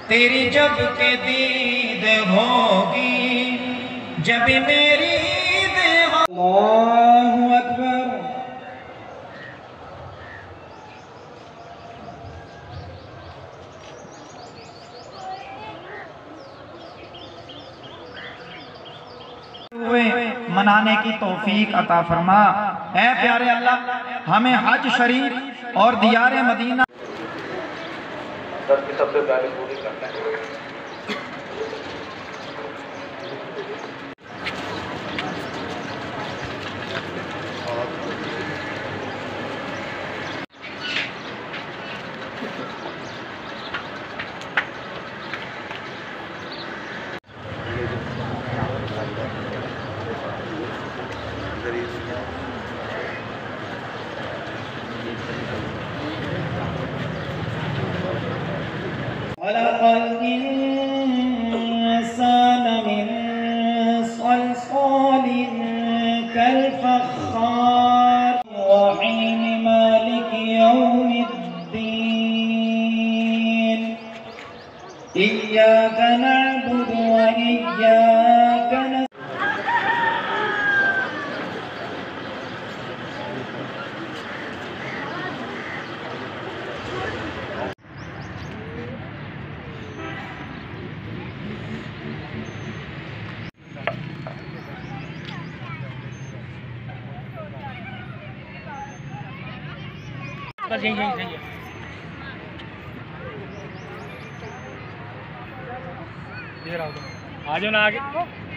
तेरी जब के दीद होगी जब मेरी ईद हो। अल्लाहु अकबर। मनाने की तौफीक अता फरमा। ऐ प्यारे अल्लाह, हमें हज शरीफ और दियारे मदीना सबसे पहले पूरी करते हैं। खलक़ल इंसान मिन सलसालिन कल-फ़ख़्ख़ार वहीन मालिक यौमिद्दीन इय्याका नअबुदु व इय्याका नस्तईन। बस यही है। इधर आओ, आ जाओ ना आगे।